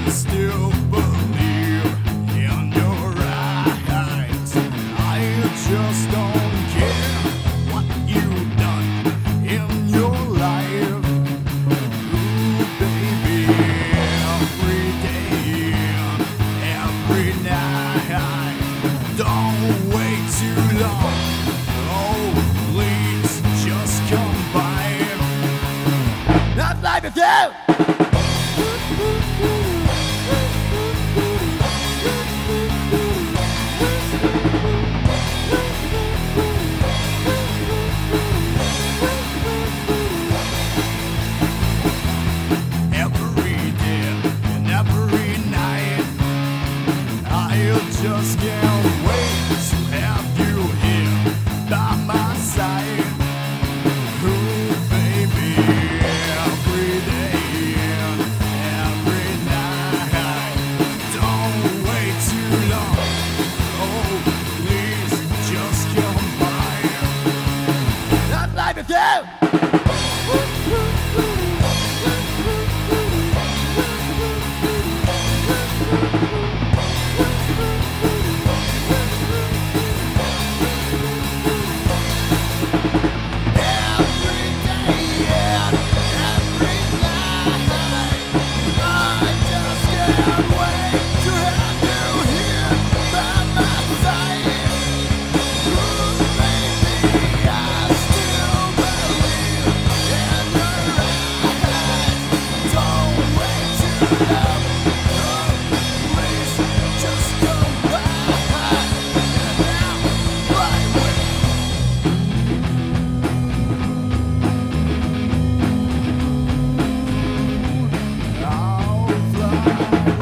still believe in your eyes. I just don't care what you've done in your life. Ooh, baby, every day, every night. Don't wait too long. Oh, please just come by. Not like a girl. Just can't wait to have you here by my side. Ooh, baby, every day, every night. Don't wait too long. Oh, please, just come by. Not like a girl. I'll fly.